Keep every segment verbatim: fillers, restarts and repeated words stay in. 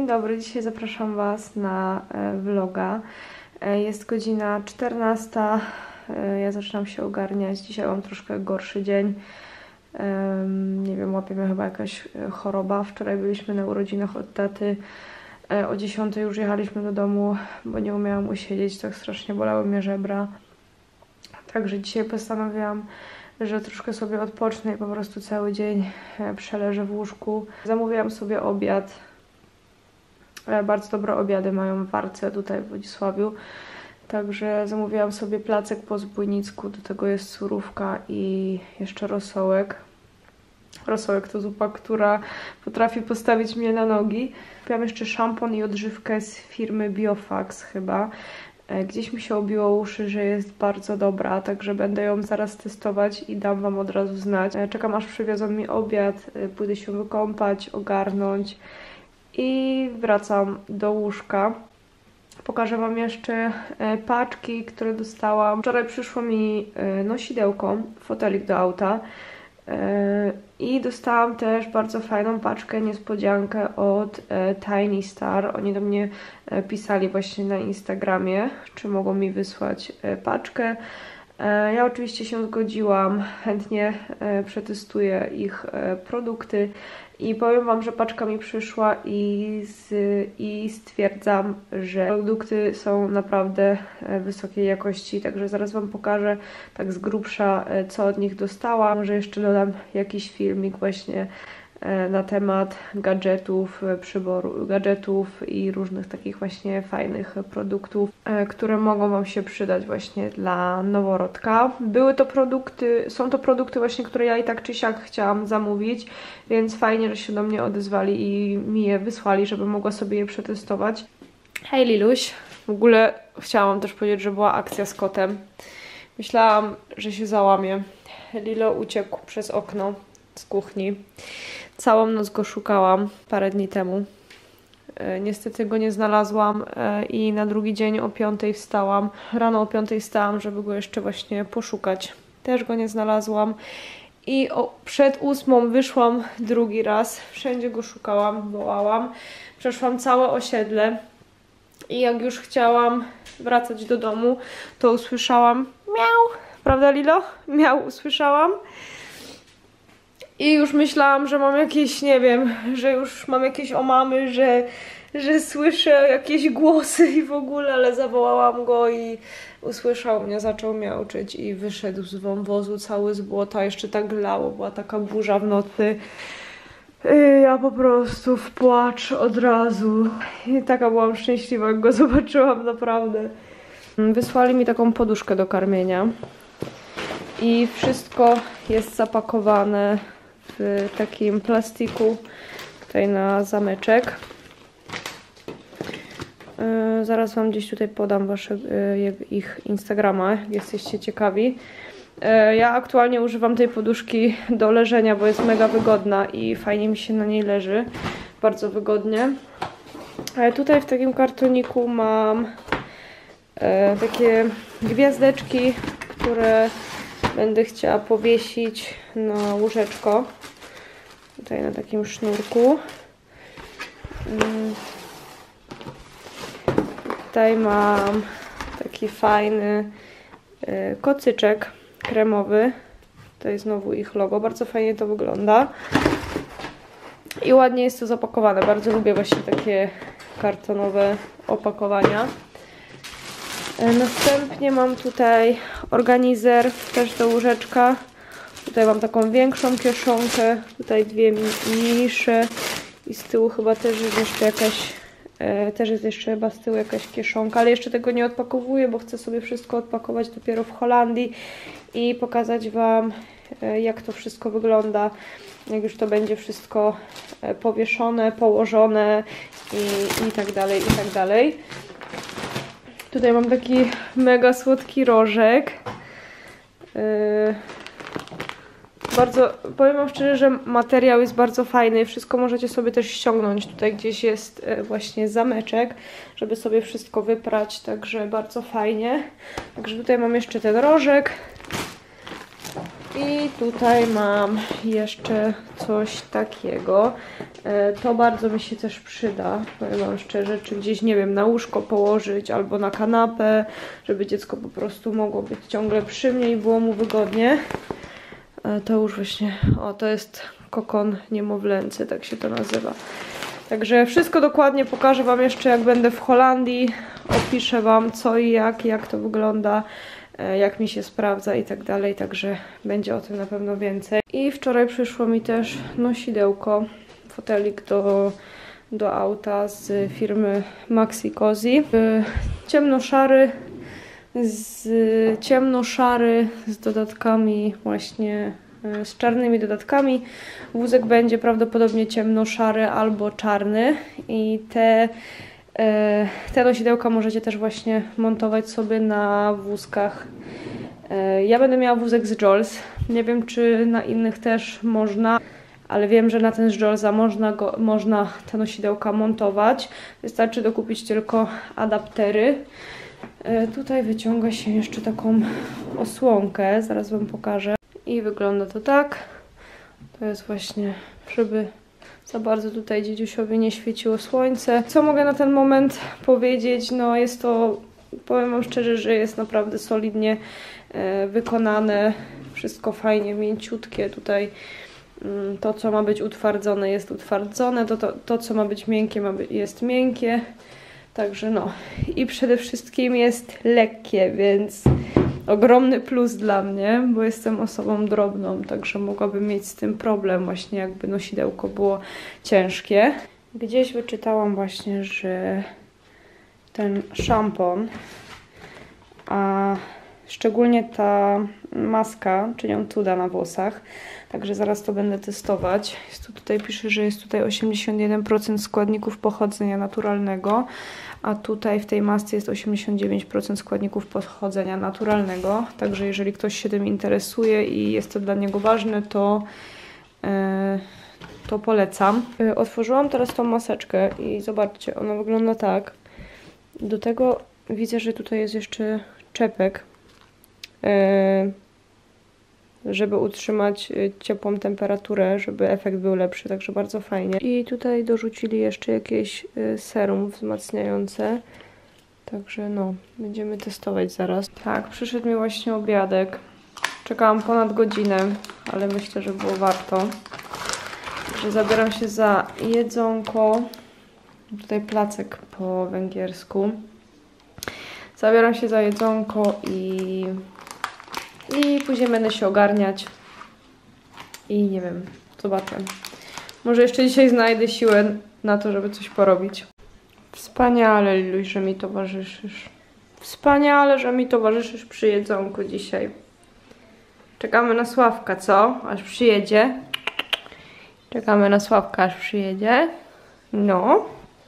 Dzień dobry, dzisiaj zapraszam Was na vloga. Jest godzina czternasta, ja zaczynam się ogarniać. Dzisiaj mam troszkę gorszy dzień. Nie wiem, łapie mnie chyba jakaś choroba. Wczoraj byliśmy na urodzinach od taty. O dziesiątej już jechaliśmy do domu, bo nie umiałam usiedzieć, tak strasznie bolały mnie żebra. Także dzisiaj postanowiłam, że troszkę sobie odpocznę i po prostu cały dzień przeleżę w łóżku. Zamówiłam sobie obiad. Bardzo dobre obiady mają w Warce tutaj w Wodzisławiu. Także zamówiłam sobie placek po zbójnicku, do tego jest surówka i jeszcze rosołek. Rosołek to zupa, która potrafi postawić mnie na nogi. Kupiłam jeszcze szampon i odżywkę z firmy Biofax chyba. Gdzieś mi się obiło uszy, że jest bardzo dobra, także będę ją zaraz testować i dam Wam od razu znać. Czekam, aż przywiozą mi obiad, pójdę się wykąpać, ogarnąć i wracam do łóżka. Pokażę Wam jeszcze paczki, które dostałam. Wczoraj przyszło mi nosidełko, fotelik do auta i dostałam też bardzo fajną paczkę, niespodziankę od Tiny Star. Oni do mnie pisali właśnie na Instagramie, czy mogą mi wysłać paczkę. Ja oczywiście się zgodziłam, chętnie przetestuję ich produkty i powiem Wam, że paczka mi przyszła i, z, i stwierdzam, że produkty są naprawdę wysokiej jakości, także zaraz Wam pokażę tak z grubsza, co od nich dostałam. Może jeszcze dodam jakiś filmik właśnie na temat gadżetów, przyboru, gadżetów i różnych takich właśnie fajnych produktów, które mogą Wam się przydać właśnie dla noworodka. Były to produkty, są to produkty właśnie, które ja i tak czy siak chciałam zamówić, więc fajnie, że się do mnie odezwali i mi je wysłali, żebym mogła sobie je przetestować. Hej Liluś, w ogóle chciałam też powiedzieć, że była akcja z kotem. Myślałam, że się załamie. Lilo uciekł przez okno z kuchni. Całą noc go szukałam parę dni temu. Niestety go nie znalazłam i na drugi dzień o piątej wstałam. Rano o piątej wstałam, żeby go jeszcze właśnie poszukać. Też go nie znalazłam. I o, przed ósmą wyszłam drugi raz. Wszędzie go szukałam, wołałam. Przeszłam całe osiedle. I jak już chciałam wracać do domu, to usłyszałam miau. Prawda, Lilo? Miau usłyszałam. I już myślałam, że mam jakieś, nie wiem, że już mam jakieś omamy, że, że słyszę jakieś głosy i w ogóle, ale zawołałam go i usłyszał mnie, zaczął miauczyć i wyszedł z wąwozu cały z błota, jeszcze tak lało, była taka burza w nocy. I ja po prostu w płacz od razu. I taka byłam szczęśliwa, jak go zobaczyłam, naprawdę. Wysłali mi taką poduszkę do karmienia i wszystko jest zapakowane w takim plastiku tutaj na zameczek. Yy, zaraz Wam gdzieś tutaj podam wasze, yy, ich Instagrama, jak jesteście ciekawi. Yy, ja aktualnie używam tej poduszki do leżenia, bo jest mega wygodna i fajnie mi się na niej leży. Bardzo wygodnie. Ale tutaj w takim kartoniku mam yy, takie gwiazdeczki, które będę chciała powiesić na łóżeczko. Tutaj na takim sznurku. Tutaj mam taki fajny kocyczek kremowy. Tutaj znowu ich logo. Bardzo fajnie to wygląda. I ładnie jest to zapakowane. Bardzo lubię właśnie takie kartonowe opakowania. Następnie mam tutaj organizer też do łóżeczka. Tutaj mam taką większą kieszonkę, tutaj dwie mniejsze i z tyłu chyba też jest jeszcze jakaś, e, też jest jeszcze chyba z tyłu jakaś kieszonka, ale jeszcze tego nie odpakowuję, bo chcę sobie wszystko odpakować dopiero w Holandii i pokazać Wam, e, jak to wszystko wygląda, jak już to będzie wszystko e, powieszone, położone i, i tak dalej, i tak dalej. Tutaj mam taki mega słodki rożek. Yy, bardzo, powiem Wam szczerze, że materiał jest bardzo fajny. Wszystko możecie sobie też ściągnąć. Tutaj gdzieś jest właśnie zameczek, żeby sobie wszystko wyprać. Także bardzo fajnie. Także tutaj mam jeszcze ten rożek. I tutaj mam jeszcze coś takiego. To bardzo mi się też przyda, powiem wam szczerze, czy gdzieś, nie wiem, na łóżko położyć albo na kanapę, żeby dziecko po prostu mogło być ciągle przy mnie i było mu wygodnie. To już właśnie, o, to jest kokon niemowlęcy, tak się to nazywa. Także wszystko dokładnie pokażę wam jeszcze, jak będę w Holandii. Opiszę wam co i jak, jak to wygląda, jak mi się sprawdza i tak dalej. Także będzie o tym na pewno więcej. I wczoraj przyszło mi też nosidełko, fotelik do, do auta z firmy Maxi Cozy. Ciemnoszary, z ciemnoszary z dodatkami właśnie, z czarnymi dodatkami. Wózek będzie prawdopodobnie ciemnoszary albo czarny i te, te nosidełka możecie też właśnie montować sobie na wózkach. Ja będę miała wózek z Jols. Nie wiem, czy na innych też można, ale wiem, że na ten z Jolsa można, go, można te nosidełka montować. Wystarczy dokupić tylko adaptery. Tutaj wyciąga się jeszcze taką osłonkę, zaraz wam pokażę. I wygląda to tak. To jest właśnie, żeby za bardzo tutaj dziedziusiowi nie świeciło słońce. Co mogę na ten moment powiedzieć? No jest to, powiem wam szczerze, że jest naprawdę solidnie e, wykonane. Wszystko fajnie, mięciutkie. Tutaj mm, to, co ma być utwardzone, jest utwardzone. To, to, to co ma być miękkie, ma być, jest miękkie. Także no. I przede wszystkim jest lekkie, więc ogromny plus dla mnie, bo jestem osobą drobną, także mogłabym mieć z tym problem właśnie, jakby nosidełko było ciężkie. Gdzieś wyczytałam właśnie, że ten szampon, a szczególnie ta maska, czynią cuda na włosach, także zaraz to będę testować. Jest tu, tutaj pisze, że jest tutaj osiemdziesiąt jeden procent składników pochodzenia naturalnego, a tutaj w tej masce jest osiemdziesiąt dziewięć procent składników pochodzenia naturalnego. Także jeżeli ktoś się tym interesuje i jest to dla niego ważne, to, yy, to polecam. Yy, otworzyłam teraz tą maseczkę i zobaczcie, ona wygląda tak. Do tego widzę, że tutaj jest jeszcze czepek, yy, żeby utrzymać ciepłą temperaturę, żeby efekt był lepszy, także bardzo fajnie. I tutaj dorzucili jeszcze jakieś serum wzmacniające, także no, będziemy testować zaraz. Tak, przyszedł mi właśnie obiadek. Czekałam ponad godzinę, ale myślę, że było warto. Także zabieram się za jedzonko. Tutaj placek po węgiersku. Zabieram się za jedzonko i... I później będę się ogarniać. I nie wiem, zobaczę. Może jeszcze dzisiaj znajdę siłę na to, żeby coś porobić. Wspaniale, Liluś, że mi towarzyszysz. Wspaniale, że mi towarzyszysz przy jedzonku dzisiaj. Czekamy na Sławka, co? Aż przyjedzie. Czekamy na Sławka, aż przyjedzie. No.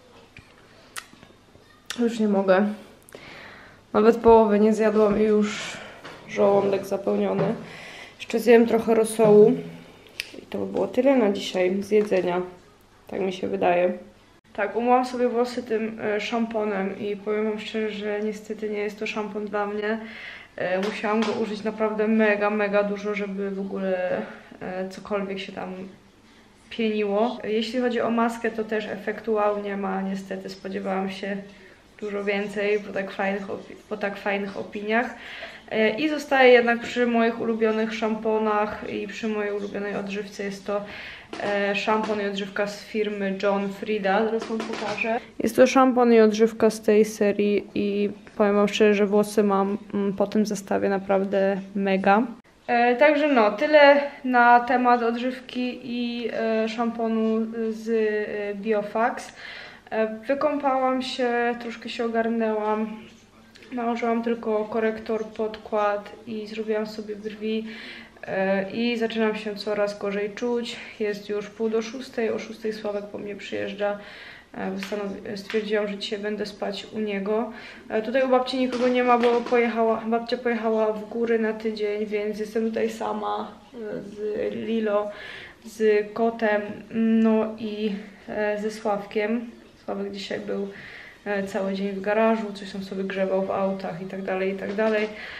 Już nie mogę. Nawet połowy nie zjadłam i już żołądek zapełniony. Jeszcze zjem trochę rosołu. I to by było tyle na dzisiaj z jedzenia. Tak mi się wydaje. Tak, umyłam sobie włosy tym e, szamponem i powiem wam szczerze, że niestety nie jest to szampon dla mnie. E, musiałam go użyć naprawdę mega, mega dużo, żeby w ogóle e, cokolwiek się tam pieniło. Jeśli chodzi o maskę, to też efektu wow nie ma. Niestety spodziewałam się dużo więcej po tak fajnych, po tak fajnych opiniach. I zostaję jednak przy moich ulubionych szamponach i przy mojej ulubionej odżywce. Jest to szampon i odżywka z firmy John Frieda. Zaraz wam pokażę. Jest to szampon i odżywka z tej serii i powiem wam szczerze, że włosy mam po tym zestawie naprawdę mega. E, także no, tyle na temat odżywki i e, szamponu z e, Biofax. E, wykąpałam się, troszkę się ogarnęłam. Nałożyłam tylko korektor, podkład i zrobiłam sobie brwi e, i zaczynam się coraz gorzej czuć. Jest już pół do szóstej, o szóstej Sławek po mnie przyjeżdża. E, stwierdziłam, że dzisiaj będę spać u niego. E, tutaj u babci nikogo nie ma, bo pojechała, babcia pojechała w góry na tydzień, więc jestem tutaj sama z Lilo, z kotem, no i e, ze Sławkiem. Sławek dzisiaj był cały dzień w garażu, coś tam sobie grzebał w autach i tak dalej, i tak dalej.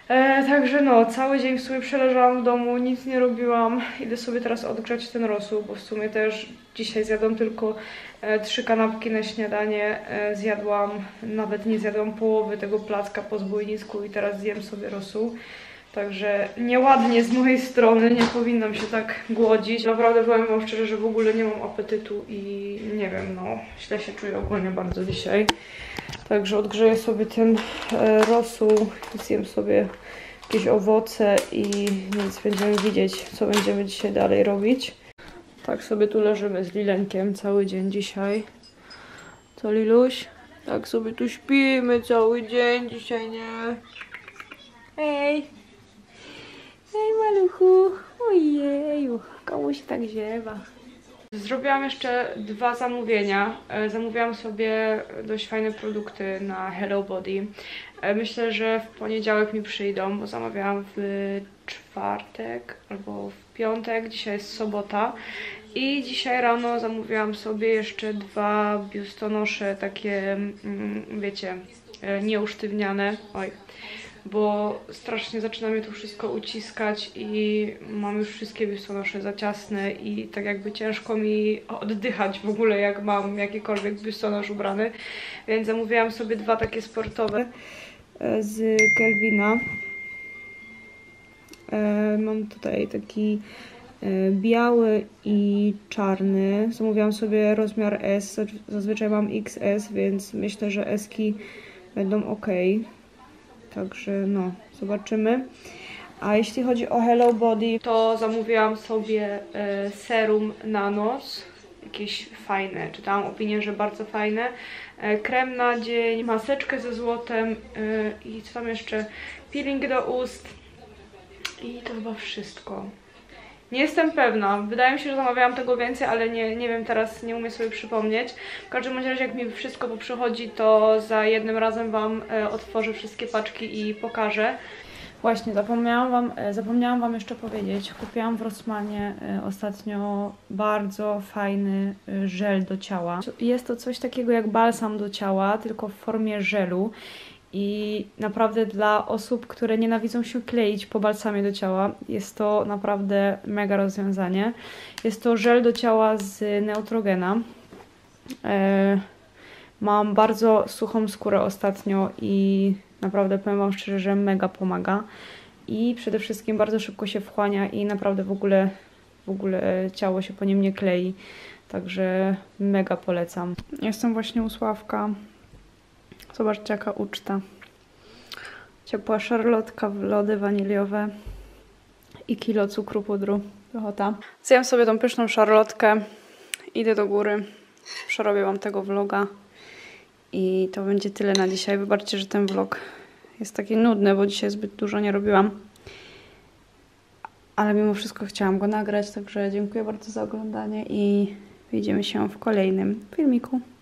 E, także no, cały dzień w sumie przeleżałam w domu, nic nie robiłam. Idę sobie teraz odgrzać ten rosół, bo w sumie też dzisiaj zjadłam tylko e, trzy kanapki na śniadanie. E, zjadłam, nawet nie zjadłam połowy tego placka po zbójnisku i teraz zjem sobie rosół. Także nieładnie z mojej strony, nie powinnam się tak głodzić. Naprawdę powiem wam szczerze, że w ogóle nie mam apetytu i nie wiem, no, źle się czuję ogólnie bardzo dzisiaj. Także odgrzeję sobie ten e, rosół, zjem sobie jakieś owoce i więc będziemy widzieć, co będziemy dzisiaj dalej robić. Tak sobie tu leżymy z Lilenkiem cały dzień dzisiaj. Co, Liluś? Tak sobie tu śpimy cały dzień dzisiaj, nie? Hej! Hej, maluchu! Ojeju, komu się tak ziewa? Zrobiłam jeszcze dwa zamówienia. Zamówiłam sobie dość fajne produkty na Hello Body. Myślę, że w poniedziałek mi przyjdą, bo zamawiałam w czwartek albo w piątek. Dzisiaj jest sobota. I dzisiaj rano zamówiłam sobie jeszcze dwa biustonosze, takie, wiecie, nieusztywniane. Oj. Bo strasznie zaczyna mnie to wszystko uciskać i mam już wszystkie biustonosze za ciasne i tak jakby ciężko mi oddychać w ogóle, jak mam jakikolwiek biustonosz ubrany. Więc zamówiłam sobie dwa takie sportowe z Kelvina. Mam tutaj taki biały i czarny. Zamówiłam sobie rozmiar S, zazwyczaj mam X S, więc myślę, że S-ki będą ok. Także no, zobaczymy. A jeśli chodzi o Hello Body, to zamówiłam sobie e, serum na nos. Jakieś fajne, czytałam opinię, że bardzo fajne. E, krem na dzień, maseczkę ze złotem e, i co tam jeszcze? Peeling do ust. I to chyba wszystko. Nie jestem pewna. Wydaje mi się, że zamawiałam tego więcej, ale nie, nie wiem teraz, nie umiem sobie przypomnieć. W każdym razie, jak mi wszystko poprzychodzi, to za jednym razem wam e, otworzę wszystkie paczki i pokażę. Właśnie, zapomniałam wam, e, zapomniałam wam jeszcze powiedzieć. Kupiłam w Rossmanie e, ostatnio bardzo fajny e, żel do ciała. Jest to coś takiego jak balsam do ciała, tylko w formie żelu. I naprawdę dla osób, które nienawidzą się kleić po balsamie do ciała, jest to naprawdę mega rozwiązanie. Jest to żel do ciała z Neutrogena. E, mam bardzo suchą skórę ostatnio i naprawdę powiem wam szczerze, że mega pomaga. I przede wszystkim bardzo szybko się wchłania i naprawdę w ogóle, w ogóle ciało się po nim nie klei. Także mega polecam. Jestem właśnie u Sławka. Zobaczcie, jaka uczta. Ciepła szarlotka, lody waniliowe i kilo cukru pudru. Pychota. Zjem sobie tą pyszną szarlotkę. Idę do góry. Przerobię wam tego vloga. I to będzie tyle na dzisiaj. Wybaczcie, że ten vlog jest taki nudny, bo dzisiaj zbyt dużo nie robiłam. Ale mimo wszystko chciałam go nagrać. Także dziękuję bardzo za oglądanie i widzimy się w kolejnym filmiku.